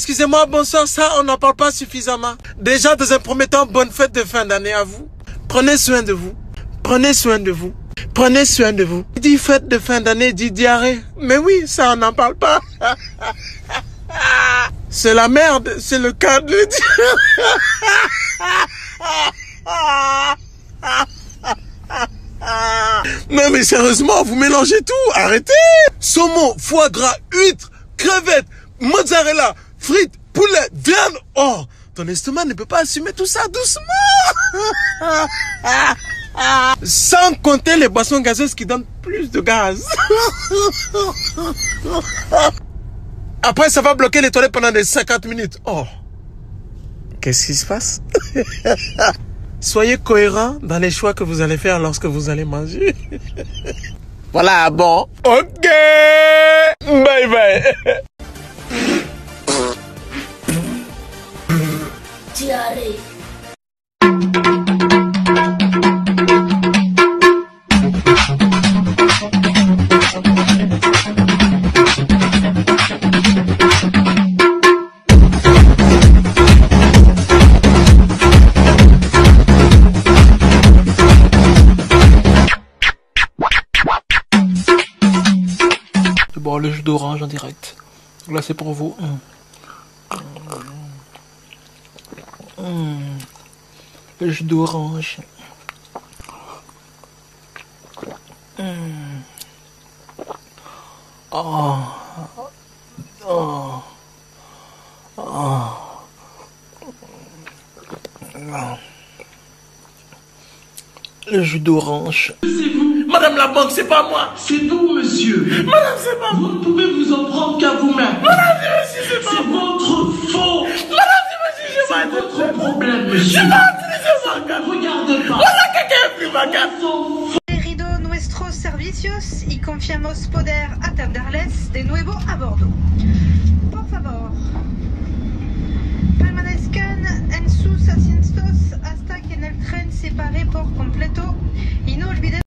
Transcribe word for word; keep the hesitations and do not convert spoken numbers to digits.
excusez-moi, bonsoir, ça, on n'en parle pas suffisamment. Déjà, dans un premier temps, bonne fête de fin d'année à vous. Prenez soin de vous. Prenez soin de vous. Prenez soin de vous. Il dit fête de fin d'année, dit diarrhée. Mais oui, ça, on n'en parle pas. C'est la merde, c'est le cas de le dire. Non mais sérieusement, vous mélangez tout, arrêtez. Saumon, foie gras, huîtres, crevettes, mozzarella, frites, poulet, viande. Oh, ton estomac ne peut pas assumer tout ça doucement. Sans compter les boissons gazeuses qui donnent plus de gaz. Après, ça va bloquer les toilettes pendant des cinquante minutes. Oh, qu'est-ce qui se passe? Soyez cohérents dans les choix que vous allez faire lorsque vous allez manger. Voilà, bon. Ok. Bye bye. Diarrhée. Bon, le jus d'orange en direct. Là, c'est pour vous. Mmh. Mmh. Le jus d'orange. Mmh. Oh. Oh. Oh. Le jus d'orange. Madame la banque, c'est pas moi. C'est vous, monsieur. Madame, c'est pas moi. Vous ne pouvez vous en prendre qu'à vous-même. Madame, c'est monsieur, c'est pas C'est moi. votre faute. Madame, c'est monsieur, je C'est vais votre problème, monsieur. Je vais utiliser ma carte. Regardez pas. Voilà, quelqu'un a pris ma carte. Querido nuestros servicios y confiamos poder atenderles de nuevo a bordo. Por favor, permanezcan en sus asientos hasta que el tren se pare por completo y no olviden